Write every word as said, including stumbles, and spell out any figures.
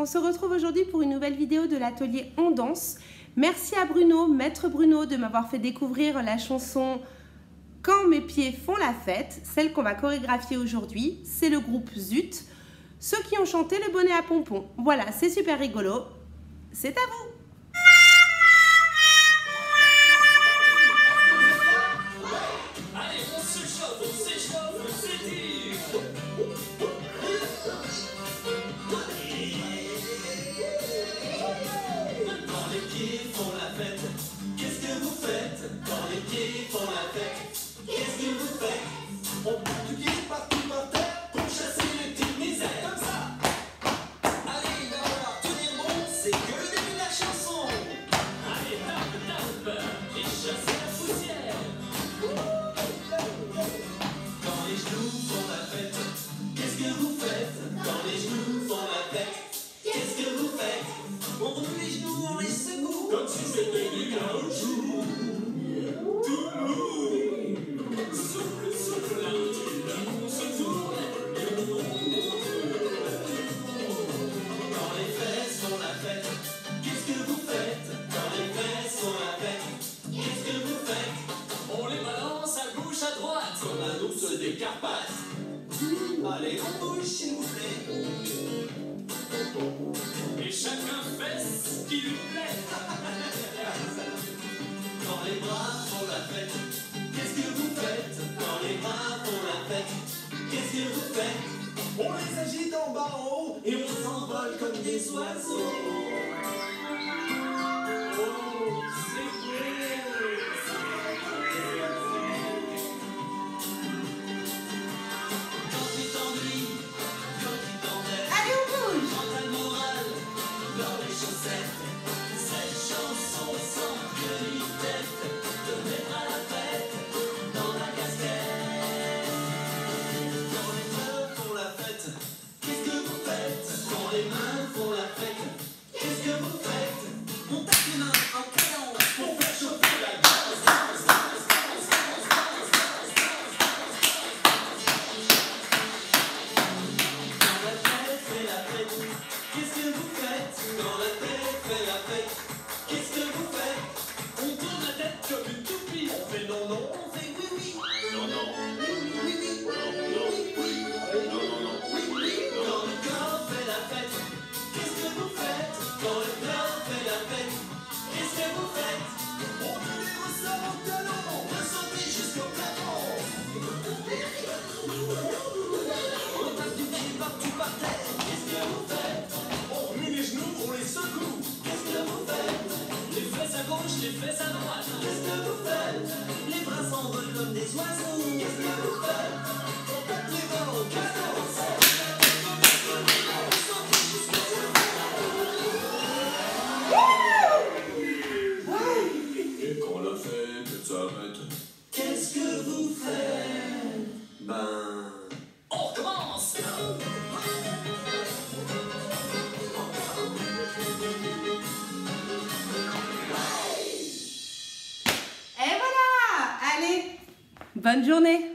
se retrouve aujourd'hui pour une nouvelle vidéo de l'atelier On Danse. Merci à Bruno, maître Bruno, de m'avoir fait découvrir la chanson Quand mes pieds font la fête, celle qu'on va chorégraphier aujourd'hui. C'est le groupe Zut, ceux qui ont chanté le bonnet à pompons. Voilà, c'est super rigolo. C'est à vous! Des Carpates. Allez, on bouge s'il vous plaît. Et chacun fait ce qui lui plaît. Quand les bras font la fête, qu'est-ce que vous faites? Quand les bras font la fête, qu'est-ce que vous faites? On les agite en bas en haut et on s'envole comme des oiseaux. Les fesses à droite. Qu'est-ce que vous faites? Les bras s'envolent comme des oiseaux. Qu'est-ce que vous faites? On tape les mains au canon. Et quand la fête s'arrête, qu'est-ce que vous faites? ben... On recommence. Bonne journée!